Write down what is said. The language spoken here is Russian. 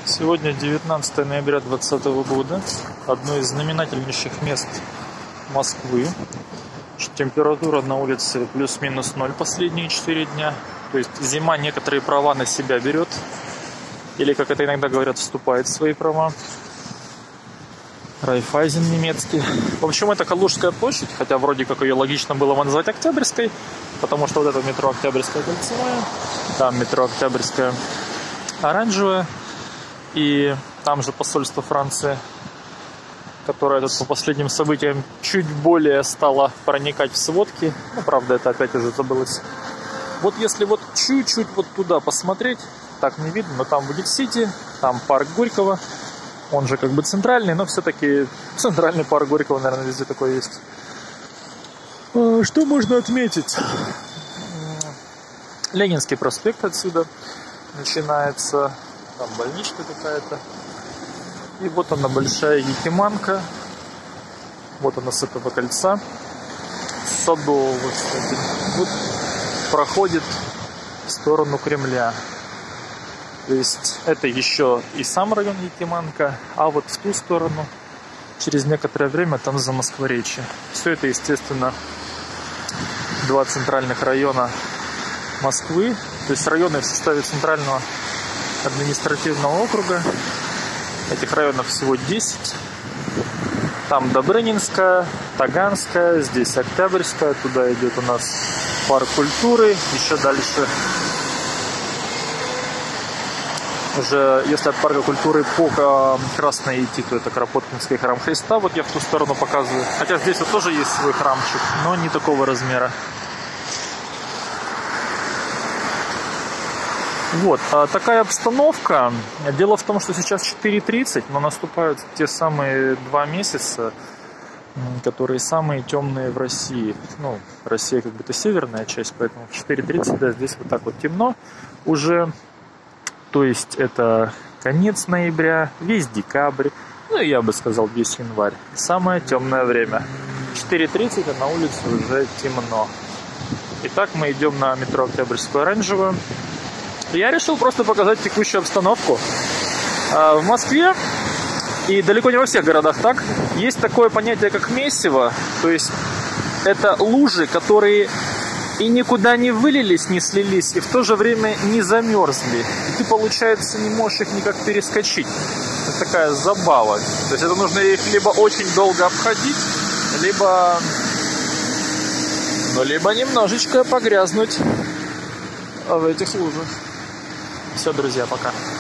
Сегодня 19 ноября 2020 года. Одно из знаменательнейших мест Москвы. Температура на улице плюс-минус 0 последние 4 дня. То есть зима некоторые права на себя берет. Или, как это иногда говорят, вступает в свои права. Райфайзен немецкий. В общем, это Калужская площадь, хотя вроде как ее логично было назвать Октябрьской, потому что вот это метро Октябрьская кольцевая, там метро Октябрьская оранжевая, и там же посольство Франции, которое тут по последним событиям чуть более стало проникать в сводки. Ну, правда, это опять уже забылось. Вот если вот чуть-чуть вот туда посмотреть, так не видно, но там будет Сити, там парк Горького. Он же как бы центральный, но все-таки центральный парк Горького, наверное, везде такой есть. Что можно отметить? Ленинский проспект отсюда начинается. Там больничка какая-то. И вот она, Большая Якиманка. Вот она с этого кольца. Садового, кстати. Вот проходит в сторону Кремля. То есть это еще и сам район Якиманка, а вот в ту сторону через некоторое время там Замоскворечье. Все это, естественно, два центральных района Москвы, то есть районы в составе центрального административного округа. Этих районов всего 10. Там Добрынинская, Таганская, здесь Октябрьская, туда идет у нас парк культуры, еще дальше. Уже если от парка культуры по Красной идти, то это Кропоткинский храм Христа. Вот я в ту сторону показываю. Хотя здесь вот тоже есть свой храмчик, но не такого размера. Вот, такая обстановка. Дело в том, что сейчас 4:30, но наступают те самые 2 месяца, которые самые темные в России. Ну, Россия как бы это северная часть, поэтому в 4:30, да, здесь вот так вот темно уже. То есть это конец ноября, весь декабрь, ну и я бы сказал весь январь. Самое темное время. 4:30, а на улице уже темно. Итак, мы идем на метро Октябрьскую оранжевую. Я решил просто показать текущую обстановку. В Москве и далеко не во всех городах так есть такое понятие, как месиво. То есть это лужи, которые и никуда не вылились, не слились, и в то же время не замерзли. И ты, получается, не можешь их никак перескочить. Это такая забава. То есть это нужно их либо очень долго обходить, либо немножечко погрязнуть в этих лужах. Все, друзья, пока.